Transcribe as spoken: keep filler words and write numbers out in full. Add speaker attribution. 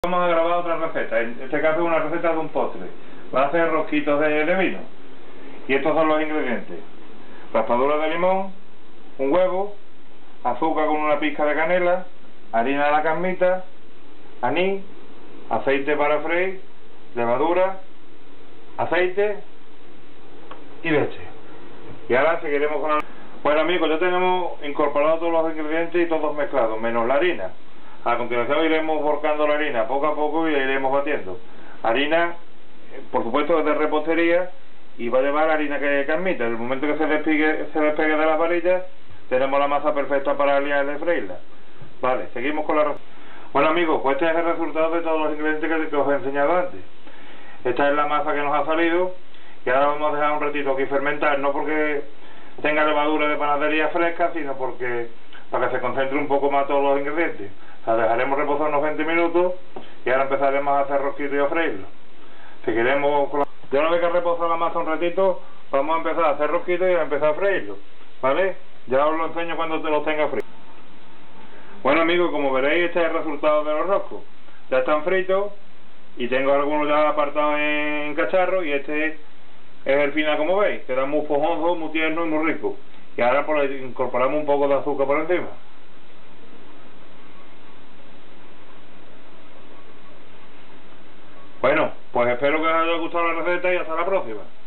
Speaker 1: Vamos a grabar otra receta, en este caso es una receta de un postre. Va a hacer rosquitos de, de vino. Y estos son los ingredientes: raspadura de limón, un huevo, azúcar con una pizca de canela, harina de la casmita, anís, aceite para freír, levadura, aceite y leche. Y ahora seguiremos con la... Bueno amigos, ya tenemos incorporado todos los ingredientes y todos mezclados, menos la harina. A continuación iremos volcando la harina poco a poco y la iremos batiendo. Harina, por supuesto, es de repostería y va a llevar harina que casmita. En el momento que se despegue, se despegue de las varillas, tenemos la masa perfecta para liarla y freírla. Vale, seguimos con la receta. Bueno amigos, pues este es el resultado de todos los ingredientes que, que os he enseñado antes. Esta es la masa que nos ha salido y ahora vamos a dejar un ratito aquí fermentar, no porque tenga levadura de panadería fresca, sino porque para que se concentre un poco más todos los ingredientes. La dejaremos reposar unos veinte minutos y ahora empezaremos a hacer rosquitos y a freírlo. Seguiremos con la... Ya una vez que reposa la masa un ratito, vamos a empezar a hacer rosquitos y a empezar a freírlo, ¿vale? Ya os lo enseño cuando te los tenga fritos. Bueno amigos, como veréis, este es el resultado de los roscos. Ya están fritos y tengo algunos ya apartados en cacharro, y este es el final, como veis. Queda muy esponjoso, muy tierno y muy rico. Y ahora pues incorporamos un poco de azúcar por encima. Bueno, pues espero que os haya gustado la receta y hasta la próxima.